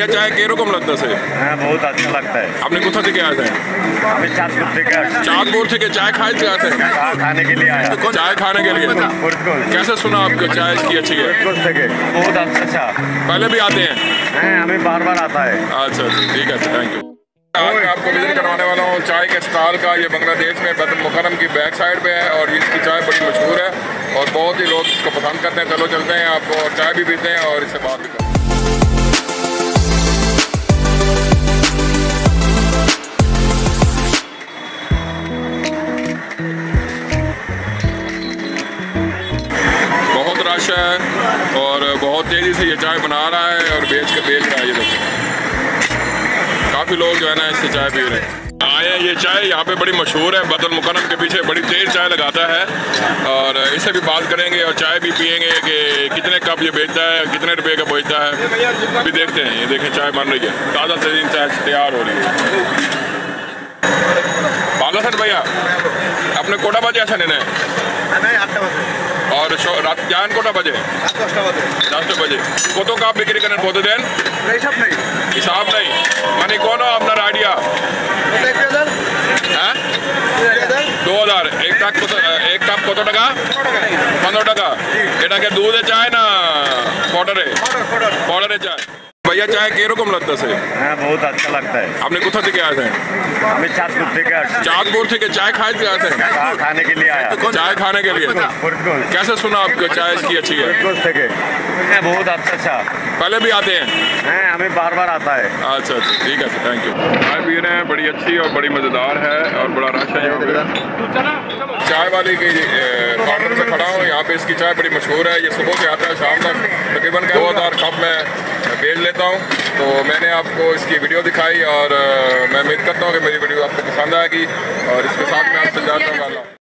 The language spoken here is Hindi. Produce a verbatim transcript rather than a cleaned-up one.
भैया चाय के रकम लगता है? হ্যাঁ बहुत अच्छा लगता है। আপনি কোথা থেকে আসেন? আমি চাঁদপুর থেকে আসছি। चांदपुर থেকে चाय खाते आते हैं? चाय खाने के लिए आया। चाय खाने के लिए। फरीदकोट। कैसे सुना आपको चाय इसकी अच्छी है? फरीदकोट থেকে। बहुत अच्छा अच्छा। पहले भी आते हैं? হ্যাঁ हमें बार बार आता है। अच्छा ठीक है, थैंक यू। आज मैं आपको विजिट करवाने वाला हूँ चाय के स्टॉल का। ये बांग्लादेश में बैतुल मुकर्रम की बैक साइड पे है और इसकी चाय बड़ी मशहूर है और बहुत ही लोग इसको पसंद करते हैं। चलो चलते हैं आपको और चाय भी पीते हैं और इससे बात भी करते हैं। बहुत रश है और बहुत तेज़ी से ये चाय बना रहा है और बेच के बेच रहा है। ये देखो काफ़ी लोग जो है ना इससे चाय पी रहे हैं। आए ये चाय यहाँ पे बड़ी मशहूर है। बैतुल मुकर्रम के पीछे बड़ी तेज़ चाय लगाता है और इससे भी बात करेंगे और चाय भी पियेंगे कि कितने कप ये बेचता है, कितने रुपए का बेचता है, अभी देखते हैं। ये देखें चाय बन रही है, ताज़ा तरीन चाय तैयार हो रही है। बाला सर भैया अपने कोटा बजे ऐसा लेना है और রাত যান কটা বাজে? দশটা বাজে। কত কাপ বিক্রি করেন প্রতিদিন? হিসাব নেই। হিসাব নেই মানে কোনো আপনার আইডিয়া? হ্যাঁ দু হাজার। এক কাপ কত? এক কাপ কত টাকা? পনেরো টাকা। এটাকে দুধে চায় না পাউডারে? পাউডারে চায়। भैया चाय के रकम लगता है? হ্যাঁ बहुत अच्छा लगता है। আপনি কোথা থেকে আসেন? আমি চাঁদপুর থেকে আসছি। चांदपुर থেকে चाय खाते आते हैं? चाय खाने के लिए आया। चाय खाने के लिए। फरीदकोट। कैसे सुना आपको चाय इसकी अच्छी है? फरीदकोट থেকে। হ্যাঁ बहुत अच्छा अच्छा। पहले भी आते हैं? হ্যাঁ हमें बार बार आता है। अच्छा अच्छा ठीक है, थैंक यू। चाय पी रहे हैं, बड़ी अच्छी और बड़ी मज़ेदार है और बड़ा रश है यहाँ पे। चाय वाले के काउंटर से खड़ा हूँ। यहाँ पे इसकी चाय बड़ी मशहूर है। ये सुबह से आता है शाम तक तकरीबन दो हज़ार कप में बेच लेता हूँ। तो मैंने आपको इसकी वीडियो दिखाई और मैं उम्मीद करता हूँ कि मेरी वीडियो आपको पसंद आएगी और इसके साथ मैं आपसे जाता हूँ।